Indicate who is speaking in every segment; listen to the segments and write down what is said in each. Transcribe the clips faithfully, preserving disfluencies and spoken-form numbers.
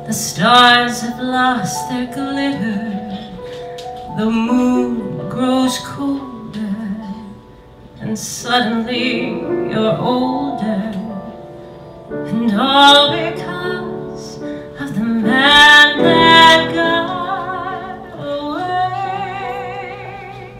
Speaker 1: The stars have lost their glitter, the moon grows colder, and suddenly you're older, and all because of the man that got away.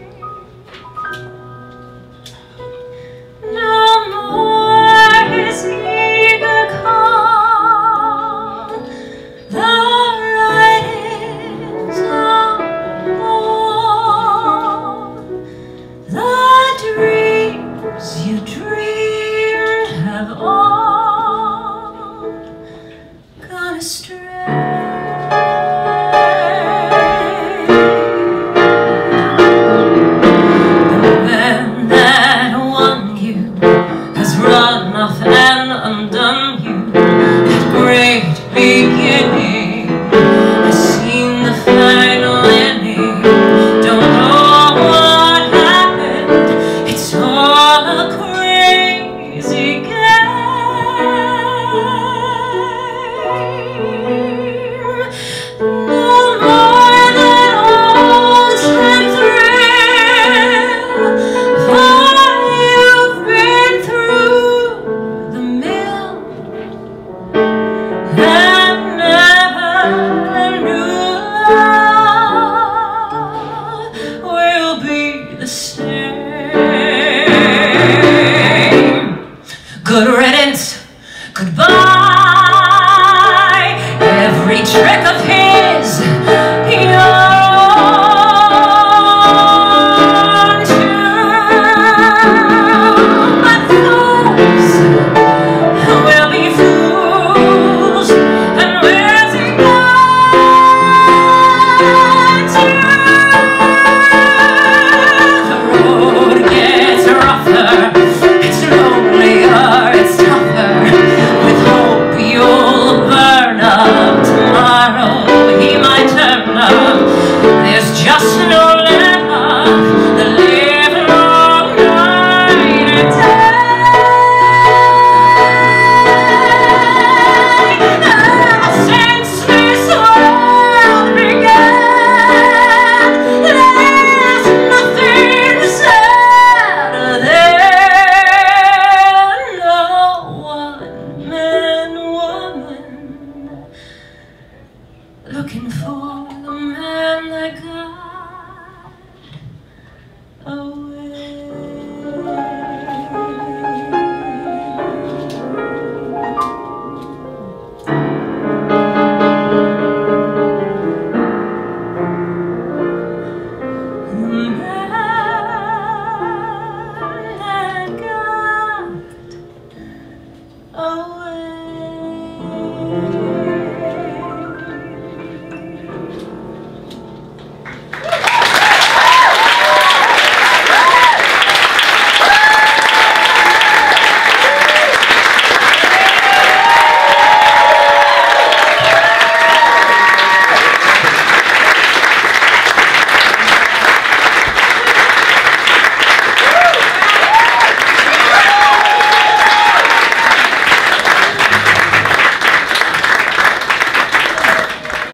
Speaker 1: No more his eager call, the writings on the wall, the dreams you dreamed have all gone astray. The man that won you has run off and undone you. That great beginning has seen the final ending. Don't know what happened, it's all a crazy game. No more that old time thrill, for you've been through the mill and never knew love will be the same. Good riddance, goodbye. Every trick of his, you're on to. But fools will be fools, and where's he gone to? The road gets rougher, it's lonelier, it's tougher. With hope you'll burn up tomorrow, he might turn up. There's just no let up, the live long night and day. Since this world began, there's nothing sadder than no one man, woman looking for